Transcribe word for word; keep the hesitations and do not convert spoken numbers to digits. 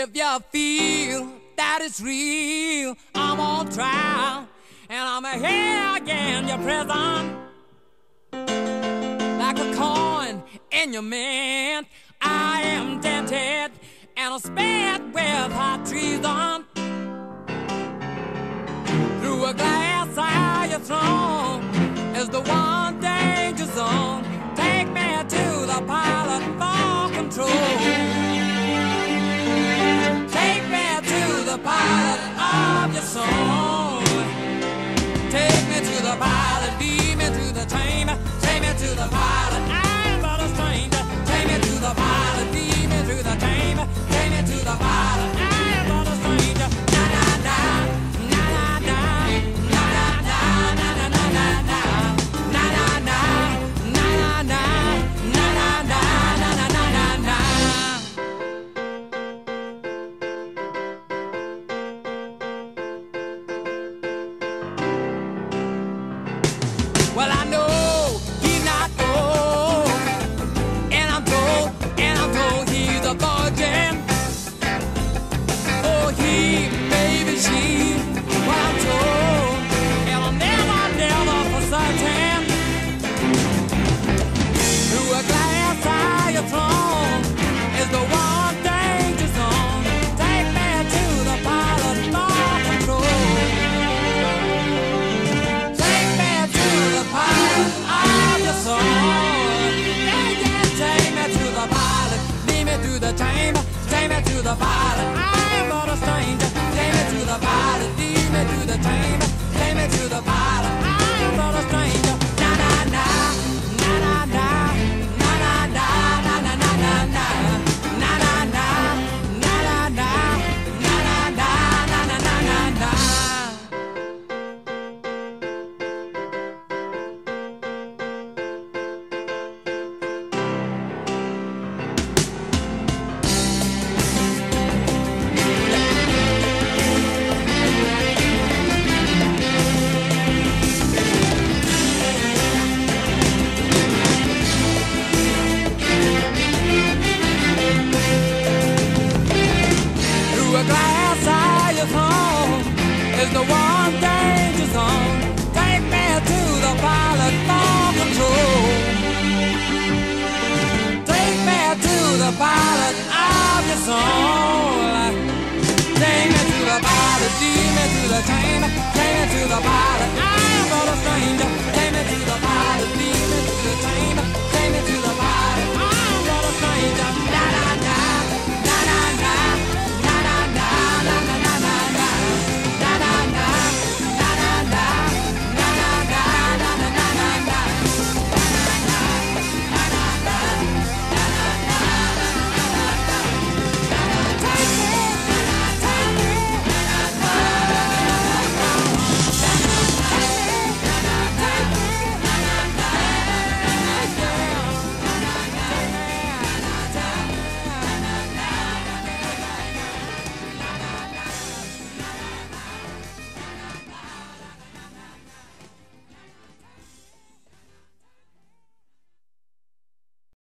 If you feel that it's real, I'm on trial, and I'm here again, your prison. Like a coin in your mint, I am dented and I'm spared with hot treason. Through a glass eye, your throne is the one danger zone.